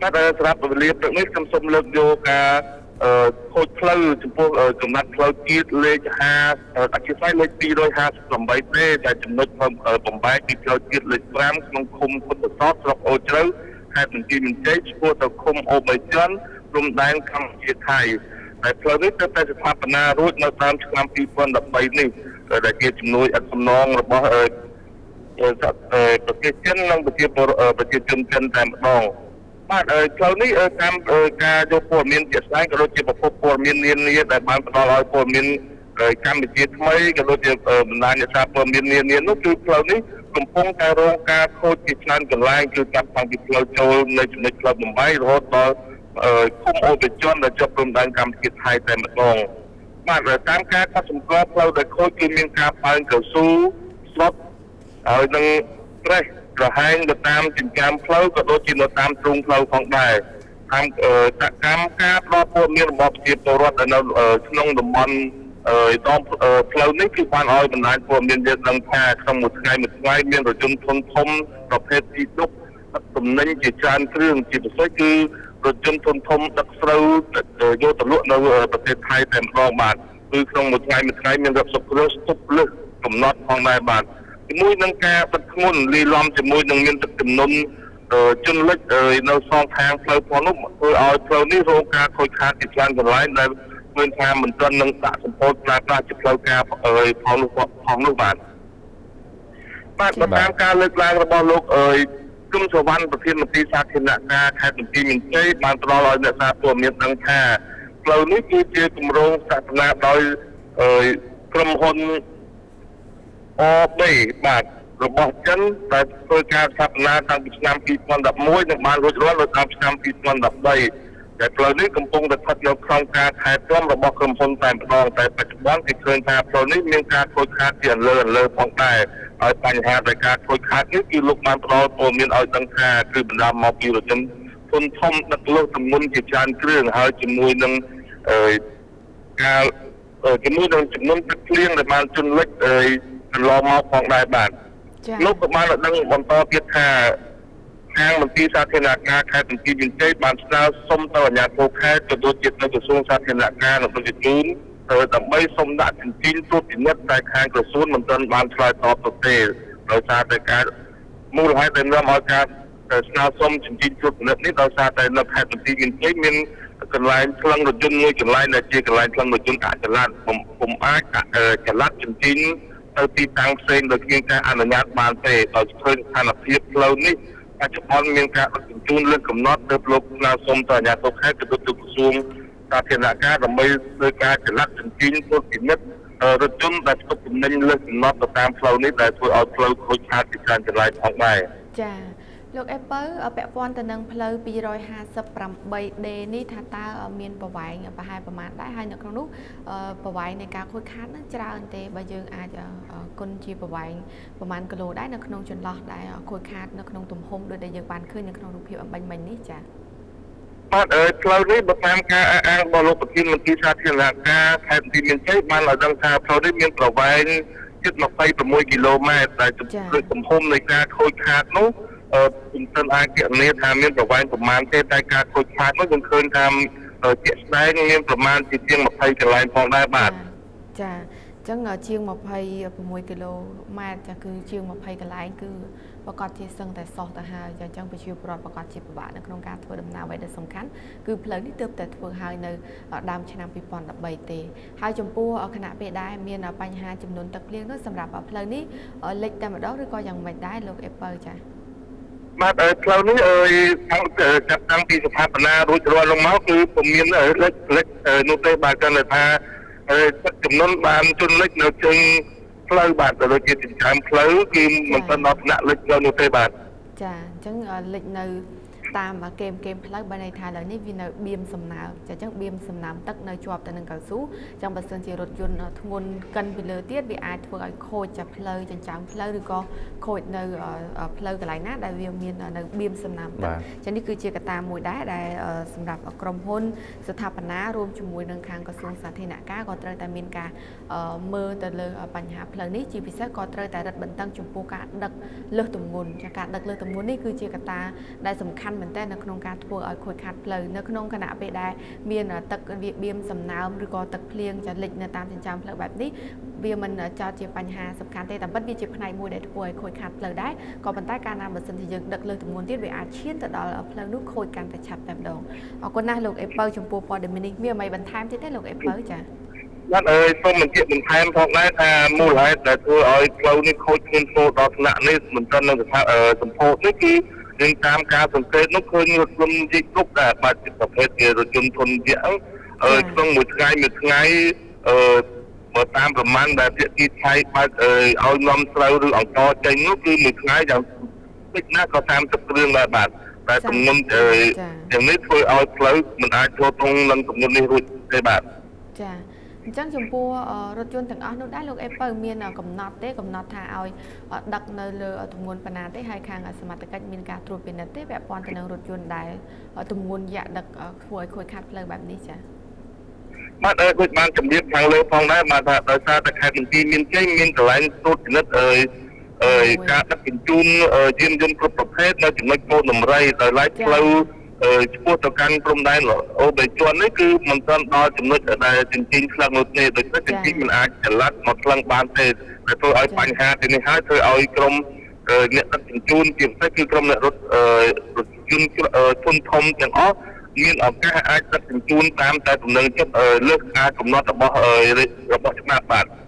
សម្រាប់ពលាព្រឹកនេះខ្ញុំសូមលើកយកការខូចផ្លូវចំពោះចំណាត់ផ្លូវជាតិលេខ50អធិស្ឋានលេខ258ទេដែលចំណុចបំបែកពីផ្លូវជាតិលេខ5ក្នុងឃុំពុទ្ធសោតស្រុកអូជ្រៅខេត្តបន្ទាយមានជ័យឆ្ពោះទៅឃុំអូបីជាន់ព្រំដែនកម្ពុជាថៃហើយផ្លូវនេះទៅតែស្ថាបនារួចនៅតាមឆ្នាំ2013នេះដែលជាជំនួយឥតសំណងរបស់ប្រជាជននិងប្រជាជនចិនតែម្ដងបាទផ្លូវនេះតាមការយកព័ត៌មានជាក់ស្ដែងក៏ដូចជាប្រភពព័ត៌មាននានាដែលបានផ្ដល់ឲ្យព័ត៌មានកម្ពុជាថ្មីក៏ដូចជាបណ្ដាញអ្នកសារព័ត៌មាននានានោះគឺផ្លូវនេះកំពុងតែរងការខូចជាច្រើនកន្លែងគឺចាប់តាំងពីផ្លូវចូលនៅចំណុចផ្លូវបំបីរហូតដល់ឃុំអូបច្ចុប្បន្នដែលជាប់ព្រំដែនកម្ពុជាថៃតែម្ដងបាទតាមការកត់សម្គាល់ផ្លូវដែលខូចគឺមានការប៉ើងកៅស៊ូស្រុតហើយនឹងត្រេះប្រហែងទៅតាមចិញ្ចើមផ្លូវក៏ដូចជានៅតាមទ្រូងផ្លូវផងដែរតាមសកម្មការផ្ដល់ព័ត៌មានរបស់ប្រជាពលរដ្ឋនៅក្នុងតំបន់ដងផ្លូវនេះគឺបានឲ្យបណ្ដាញព័ត៌មានយើងដឹងថាក្នុងមួយថ្ងៃមានរថយន្តធុនធំប្រភេទទីឌុបទំនិញជាច្រើនគ្រឿងជាពិសេសគឺរថយន្តធុនធំដឹកស្រូវយកទៅលក់នៅប្រទេសថៃតែម្ដងបាទគឺក្នុងមួយថ្ងៃមានរថសុគ្រោះស្ទប់លើសកំណត់ផងដែរបាទជាមួយនឹងការបិទធ្ងន់លាយឡំជាមួយនឹងមានទឹកជំនន់ជន់លិចនៅសងខាងផ្លូវផងនោះធ្វើឲ្យផ្លូវនេះរងការខូចខាតជាច្រើនកន្លែងដែលមានថាមិនទាន់នឹងដាក់សម្ពោធប្រើប្រាស់ជាផ្លូវការផងនោះបាទតាមការលើកឡើងរបស់លោកគុំសវណ្ណប្រធានមន្ត្រីសាធារណការខេត្តបន្ទាយមានជ័យបានផ្ដល់ឲ្យអ្នកសារព័ត៌មានដឹងថាផ្លូវនេះគឺជាគម្រោងស្ថាបនាដោយក្រុមហ៊ុនOB បាទរបស់ចិនដែលធ្វើការស្ថាបនាតាំងពីឆ្នាំ2011និងបានរួចរាល់នៅតាមឆ្នាំ2013តែផ្លូវនេះកំពុងតែស្ថិតនៅក្នុងការថែទាំរបស់ក្រុមហ៊ុនតែម្ដងតែបច្ចុប្បន្នគេឃើញថាផ្លូវនេះមានការខូចខាតជាអន្លើផងដែរហើយបញ្ហានៃការខូចខាតនេះគឺលោកបានផ្ដល់ព័ត៌មានឲ្យដឹងថាគឺបណ្ដាលមកពីរថយន្តធុនធំដឹកលើសទម្ងន់ជាច្រើនគ្រឿងហើយជាមួយនឹងចំនួនទឹកភ្លៀងដែលបានជន់លិចកន្លងមកផងដែរបាទលោកក៏បានដឹងបន្តទៀតថាខាងមន្ត្រីសាធារណការខេត្តបន្ទាយមានជ័យបានស្នើសុំទៅអាជ្ញាធរខេត្តក៏ដូចជាទៅក្រសួងសាធារណការនិងប្រជាជនដើម្បីសុំដាក់ជញ្ជីងត្រួតពិនិត្យតែខាងក្រសួងមិនទាន់បានឆ្លើយតបទៅទេដោយសារតែការមូលហេតុដែលនាំឲ្យការស្នើសុំជញ្ជីងត្រួតពិនិត្យនេះដោយសារតែនៅខេត្តបន្ទាយមានជ័យមានកន្លែងថ្លឹងរថយន្តមួយកន្លែងដែលជាកន្លែងថ្លឹងរថយន្តអចល័តពុំអាចចល័តជញ្ជីងទៅទីតាំងផ្សេងដោយគ្មានការអនុញ្ញាតបានទេដោយឃើញស្ថានភាពផ្លូវនេះបច្ចុប្បន្នមានការដឹកជញ្ជូនលើសកំណត់ទៅលោកស្នើសុំទៅអាជ្ញាធរខេត្តទៅក្រសួងសាធារណការដើម្បីធ្វើការចល័តជញ្ជីងត្រួតពិនិត្យរថយន្តដែលផ្ទុកទំនិញលើសកំណត់ទៅតាមផ្លូវនេះដែលធ្វើឲ្យផ្លូវខូចខាតជាច្រើនកន្លែងផងដែរចាលោកអេពៅពាក់ព័ន្ធទៅនឹងផ្លូវ 258D នេះថាតើមានប្រវែងប្រហែលប្រមាណដែរហើយនៅក្នុងនោះប្រវែងនៃការខូចខាតនឹងច្រើនទេបើយើងអាចគុណជាប្រវែងប្រមាណគីឡូដែរនៅក្នុងចន្លោះដែលខូចខាតនៅក្នុងទំហំដូចដែលយើងបានឃើញនៅក្នុងរូបភាពអំបញ្ញមិញនេះចា៎បាទផ្លូវនេះបើតាមការអះអាងរបស់លោកប្រធានមន្ត្រីសាធារណការខេត្តបន្ទាយមានជ័យបានឲ្យដឹងថាផ្លូវនេះមានប្រវែងជិត26គីឡូម៉ែត្រដែលទំហំនៃការខូចខាតនោះខ្ញុំមិនអាចគណនាថាមានប្រវែងប្រមាណទេតែការខូចខាតនោះខ្ញុំឃើញថាជាក់ស្ដែងមានប្រមាណជាជាង20កន្លែងផងដែរបាទចាអញ្ចឹងជាង26គីឡូម៉ែត្រចាគឺជាង20កន្លែងគឺប្រកាសជាសឹងតែសោះទៅហើយអញ្ចឹងប្រជាពលរដ្ឋប្រកាសជាពិបាកនៅក្នុងការធ្វើដំណើរអ្វីដែលសំខាន់គឺផ្លូវនេះទើបតែធ្វើឲ្យនៅដើមឆ្នាំ2013ទេហើយចំពោះគណៈពេលដែរមានបញ្ហាចំនួនទឹកភ្លៀងនោះសម្រាប់ផ្លូវនេះលិចតែម្ដងឬក៏យ៉ាងម៉េចដែរលោកអេពៅចាបាទផ្លូវនេះចាប់តាំងពីស្ថាបនារួចរាល់លងមកគឺពុំមានលិចនោះទេបាទគាត់ថាទឹកចំនួនបានជន់លិចនៅជើងផ្លូវបាទទៅដូចជាចិញ្ចើមផ្លូវគឺមិនទាន់ដល់ថ្នាក់លិចទៅនោះទេបាទចាអញ្ចឹងលិចនៅតាមគែមផ្លូវបើន័យថាឥឡូវនេះវានៅបៀមសំណើមចាអញ្ចឹងបៀមសំណើមទឹកនៅជាប់ទៅនឹងកៅស៊ូអញ្ចឹងបើសិនជារថយន្តធ្ងន់កិនពីលើទៀតវាអាចធ្វើឲ្យខូចចាផ្លូវចិញ្ចើមផ្លូវឬក៏ខូចនៅផ្លូវកន្លែងណាដែលវាមាននៅបៀមសំណើមទឹកអញ្ចឹងនេះគឺជាកត្តាមួយដែរដែលសម្រាប់ក្រុមហ៊ុនស្ថាបនារួមជាមួយនឹងខាងក្រសួងសាធារណការក៏ត្រូវតែមានការមើលទៅលើបញ្ហាផ្លូវនេះជាពិសេសក៏ត្រូវតែរឹតបន្តឹងចំពោះការដឹកលើសទម្ងន់ចាការដឹកលើសទម្ងន់នេះគឺជាកត្តាដែលសំខាន់មែនតើនៅក្នុងការធ្វើឲ្យខូចខាតផ្លូវនៅក្នុងគណៈពេលដែលមានទឹកវាបៀមសំណើមឬក៏ទឹកភ្លៀងចាលិចនៅតាមចិញ្ចើមផ្លូវបែបនេះវាមិនចោតជាបញ្ហាសំខាន់ទេតែពិតវាជាផ្នែកមួយដែលធ្វើឲ្យខូចខាតផ្លូវដែរក៏ប៉ុន្តែកាលណាបើសិនជាយើងដឹកលើទម្ងន់ទៀតវាអាចឈានទៅដល់ផ្លូវនោះខូចកាន់តែឆាប់តែម្ដងអរគុណណាស់លោកអេពៅចំពោះព័ត៌មាននេះមានអ្វីបន្ថែមទៀតទេលោកអេពៅចាបាទសូមបញ្ជាក់បន្ថែមផងដែរថាមូលហេតុដែលធ្វើឲ្យផ្លូវនេះខូចធ្ងន់ធ្ងរដល់ថ្នាក់នេះមិនត្រឹមនឹងសម្ពោធនេះគឺយើងតាមការសង្កេតនោះឃើញរថយន្តជិះគ្រប់ដែលបាច់ប្រភេទជារថយន្តធុនយក្សក្នុងមួយថ្ងៃបើតាមប្រមាណដែលភាគីថៃបាច់ឲ្យនាំស្រូវឬអង្ករចេញនោះគឺមួយថ្ងៃយ៉ាងតិចណាស់ក៏30គ្រឿងដែរបាទតែទម្ងន់យ៉ាងនេះធ្វើឲ្យផ្លូវមិនអាចចូលត្រង់នឹងទម្ងន់នេះរួចទេបាទចាអញ្ចឹងចំពោះរថយន្តទាំងអស់នោះដែរលោកអេពៅមានកំណត់ទេកំណត់ថាឲ្យដឹកនៅលើទម្ងន់ប៉ុណ្ណាទេហើយខាងសមត្ថកិច្ចមានការត្រួតពិនិត្យទេពាក់ព័ន្ធទៅនឹងរថយន្តដែលទម្ងន់យក្សដឹកធ្វើឲ្យខូចខាតផ្លូវបែបនេះចាបាទដូចបានជំរាបខាងលើផងដែរបាទថាដោយសារតែខេត្តបន្ទាយមានជ័យមានកន្លែងត្រួតពិនិត្យការដឹកជញ្ជូនយានយន្តគ្រប់ប្រភេទនៅចំណុចកូនដំរីដោយឡែកផ្លូវឆ្ពោះទៅកាន់ព្រំដែនអូបេជន់នេះគឺមិនទាន់ដល់ចំណុចដែលជញ្ជីងស្លឹងនោះទេដូច្នេះជញ្ជីងមិនអាចចល័តមកស្លឹងបានទេដែលធ្វើឲ្យបញ្ហាទីនេះហើយធ្វើឲ្យក្រុមអ្នកដឹកជញ្ជូនជាពិសេសគឺក្រុមអ្នករថយន្តធុនធំទាំងអស់មានឱកាសអាចដឹកជញ្ជូនតាមតែទំនឹងចិត្តលើសការកំណត់របស់ច្បាប់បាទ